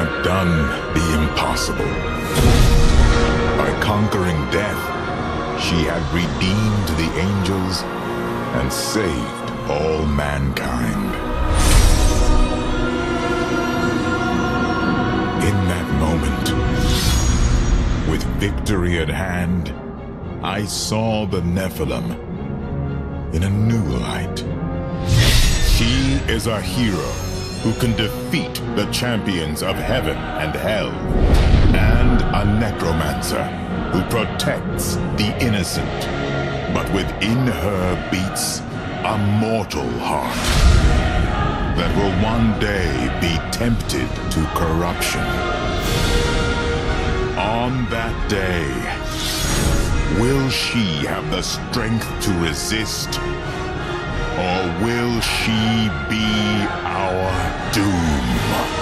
had done the impossible. By conquering death, she had redeemed the angels and saved all mankind. In that moment, with victory at hand, I saw the Nephilim in a new light. She is a hero who can defeat the champions of heaven and hell, and a necromancer who protects the innocent. But within her beats a mortal heart that will one day be tempted to corruption. On that day, will she have the strength to resist, or will she be our doom?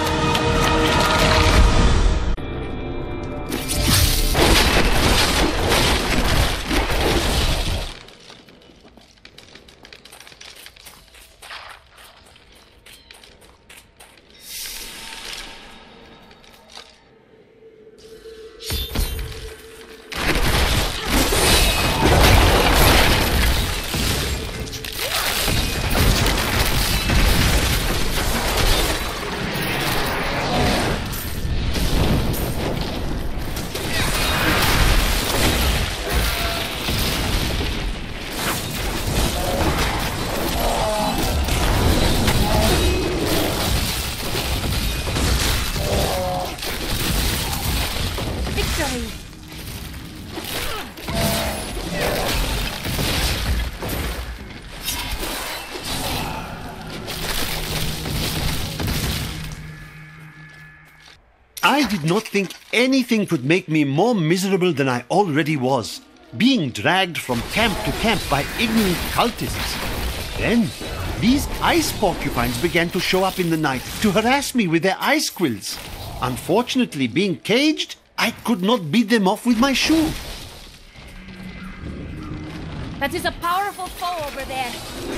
I did not think anything could make me more miserable than I already was, being dragged from camp to camp by ignorant cultists. Then, these ice porcupines began to show up in the night to harass me with their ice quills. Unfortunately, being caged, I could not beat them off with my shoe. That is a powerful foe over there.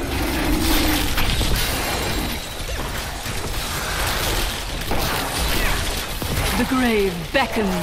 The grave beckons.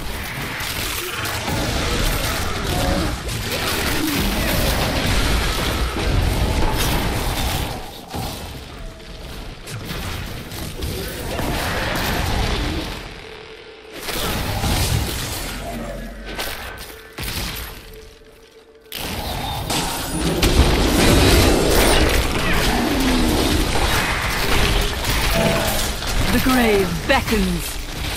The grave beckons.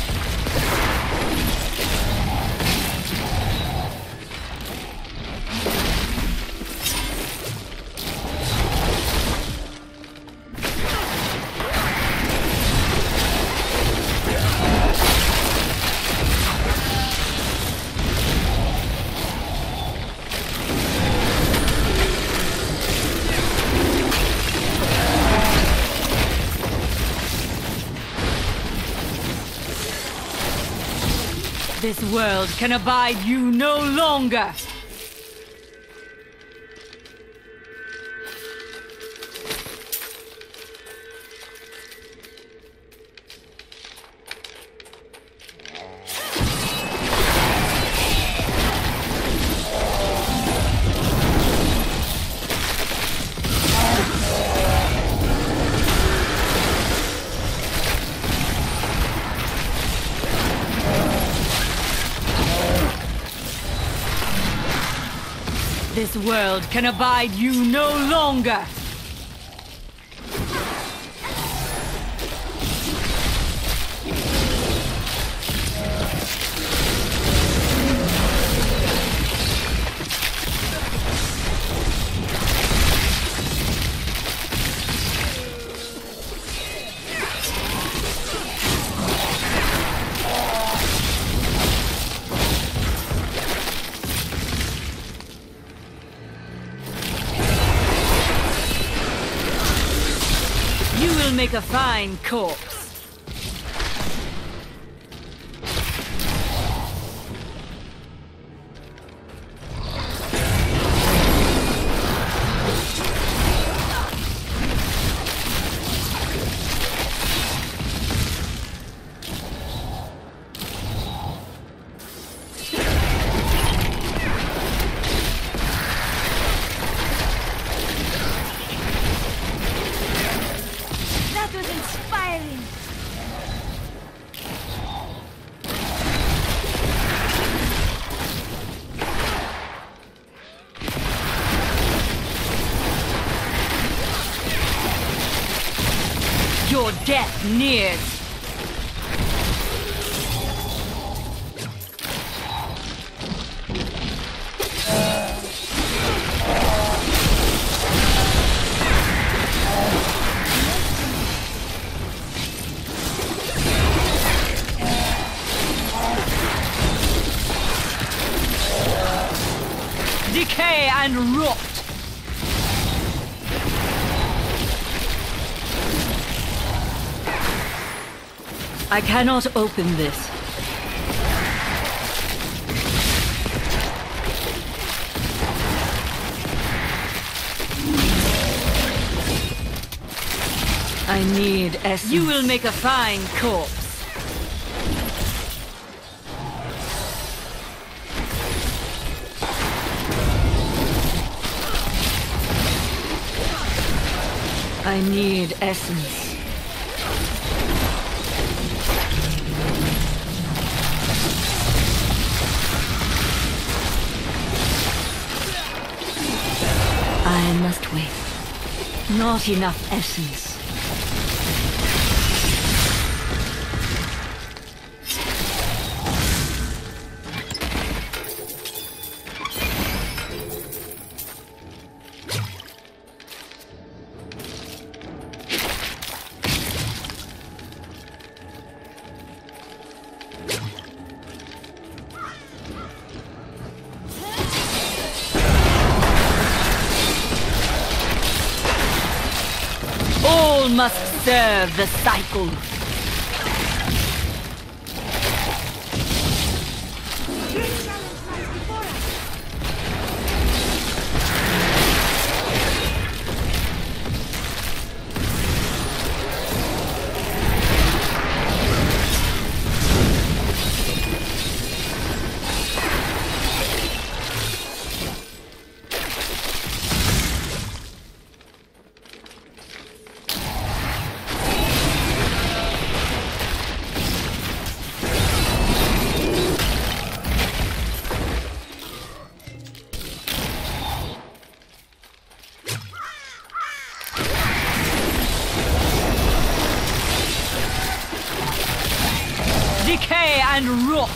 This world can abide you no longer! This world can abide you no longer! You will make a fine corpse. death nears. Decay and rot. I cannot open this. I need essence. You will make a fine corpse. I need essence. I must wait. Not enough essence. All must serve the cycle. Decay and rot.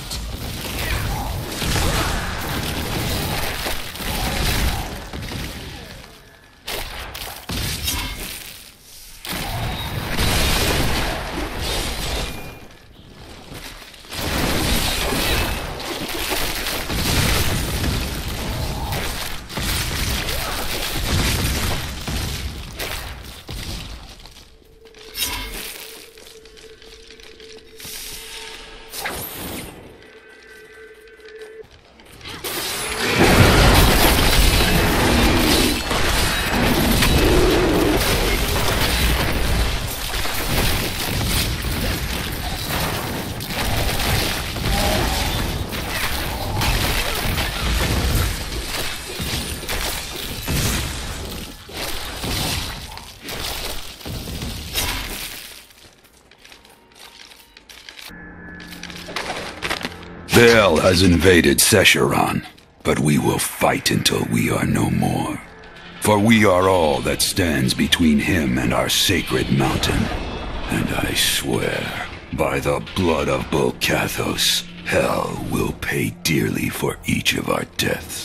Baal has invaded Sescheron, but we will fight until we are no more. For we are all that stands between him and our sacred mountain. And I swear, by the blood of Bolcathos, hell will pay dearly for each of our deaths.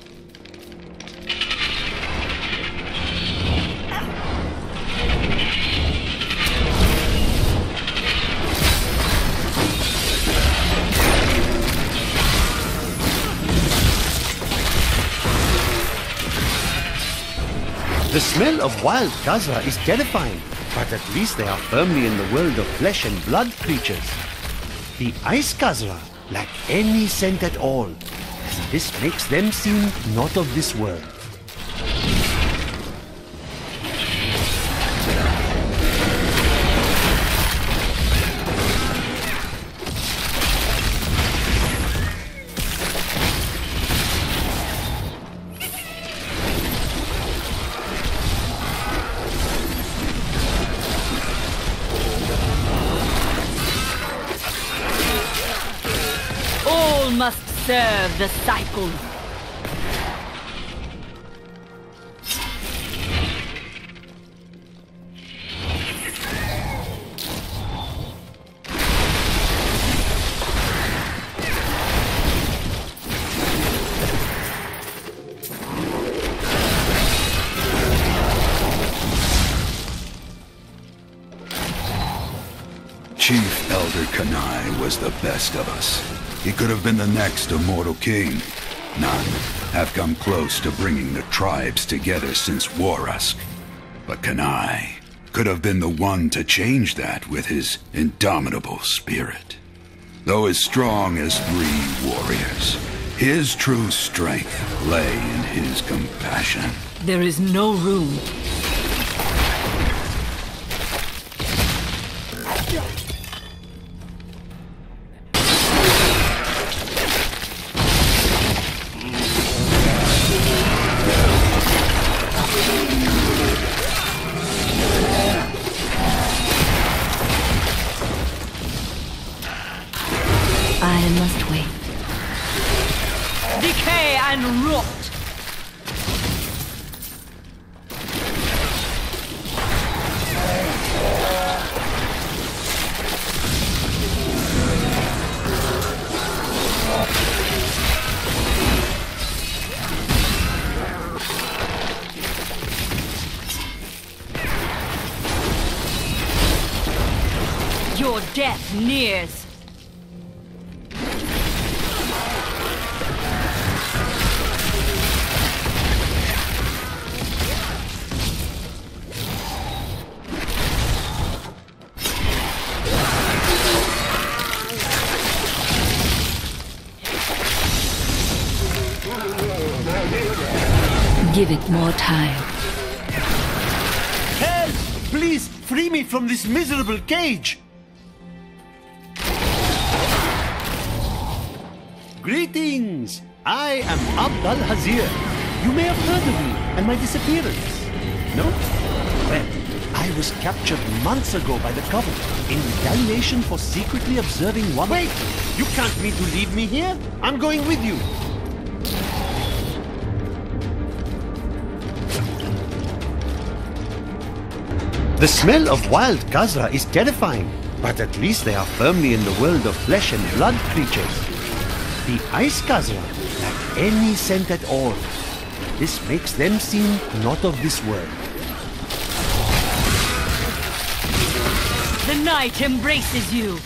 The smell of wild Khazra is terrifying, but at least they are firmly in the world of flesh and blood creatures. The Ice Khazra lack any scent at all, and this makes them seem not of this world. Must serve the cycle. Kanai was the best of us. He could have been the next immortal king. None have come close to bringing the tribes together since Warask. But Kanai could have been the one to change that with his indomitable spirit. Though as strong as 3 warriors, his true strength lay in his compassion. There is no room. I must wait. Decay and rot! Your death nears. Give it more time. Help! Please, free me from this miserable cage! Greetings! I am Abd al-Hazir. You may have heard of me and my disappearance. No? Well, I was captured months ago by the Covenant in retaliation for secretly observing one... Wait! You can't mean to leave me here? I'm going with you. The smell of wild Khazra is terrifying, but at least they are firmly in the world of flesh and blood creatures. The ice Khazra lack any scent at all. This makes them seem not of this world. The night embraces you.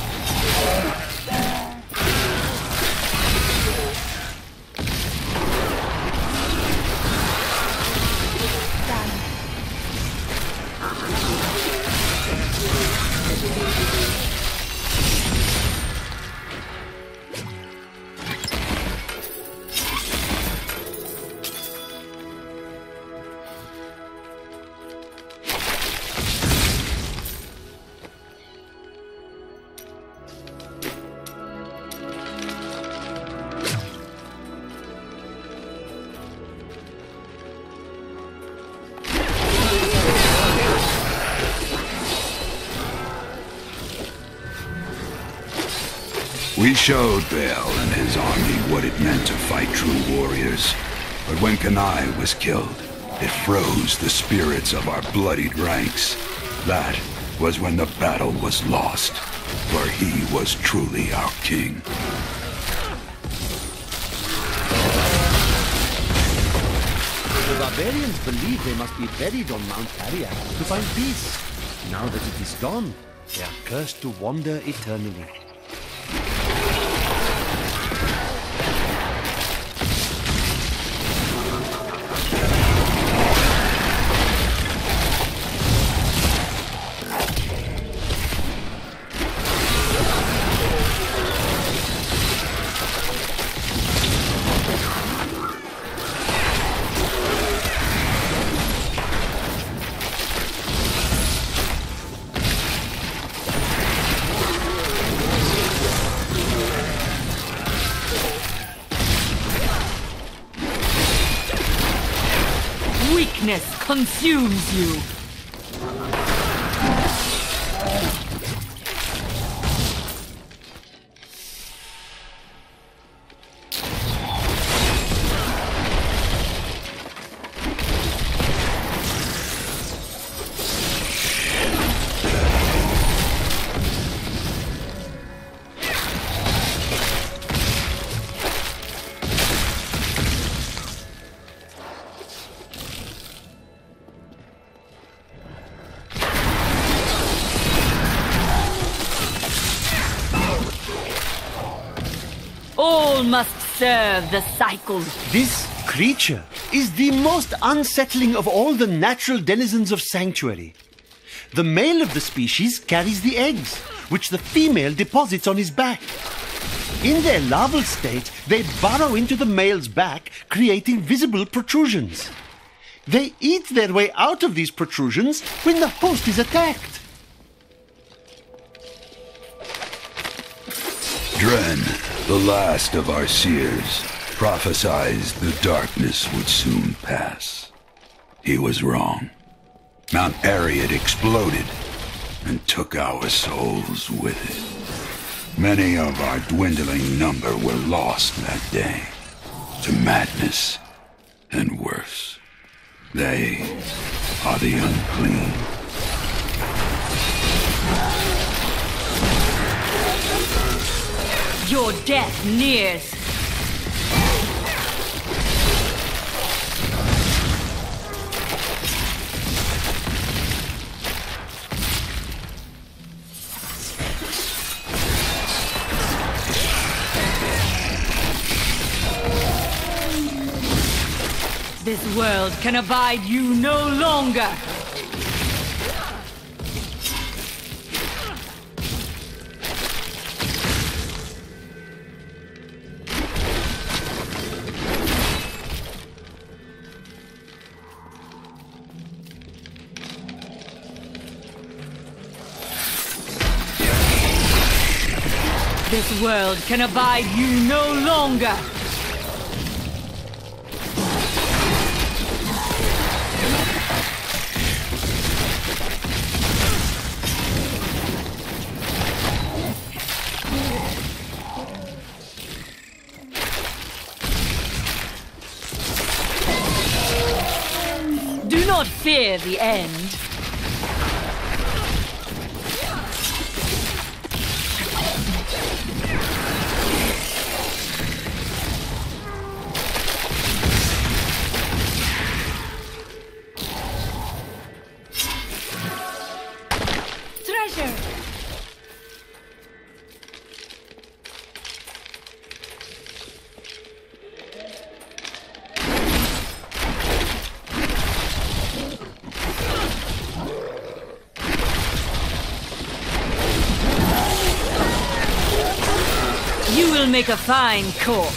We showed Baal and his army what it meant to fight true warriors. But when Kanai was killed, it froze the spirits of our bloodied ranks. That was when the battle was lost, for he was truly our king. The barbarians believe they must be buried on Mount Ariat to find peace. Now that it is gone, they are cursed to wander eternally. Weakness consumes you. All must serve the cycle. This creature is the most unsettling of all the natural denizens of Sanctuary. The male of the species carries the eggs, which the female deposits on his back. In their larval state, they burrow into the male's back, creating visible protrusions. They eat their way out of these protrusions when the host is attacked. Dren, the last of our seers, prophesied the darkness would soon pass. He was wrong. Mount Arreat exploded and took our souls with it. Many of our dwindling number were lost that day to madness and worse. They are the unclean. Your death nears. This world can abide you no longer. This world can abide you no longer. Do not fear the end. Treasure! You will make a fine corpse.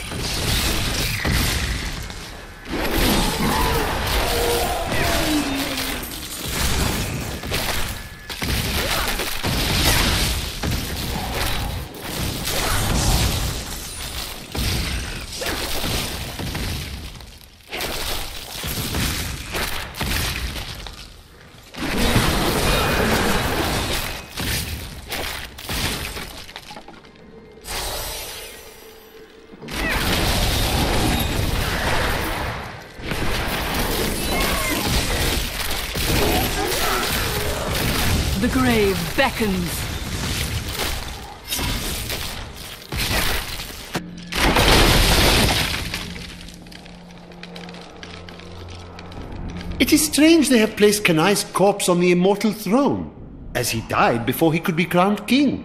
The grave beckons. It is strange they have placed Kanai's corpse on the immortal throne, as he died before he could be crowned king.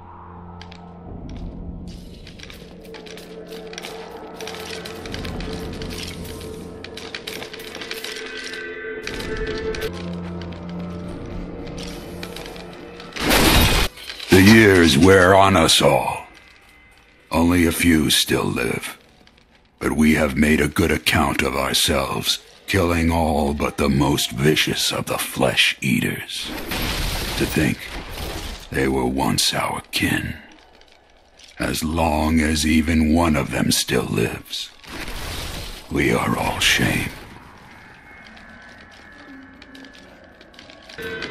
The years wear on us all. Only a few still live. But we have made a good account of ourselves, killing all but the most vicious of the flesh eaters. To think they were once our kin. As long as even one of them still lives, we are all shame.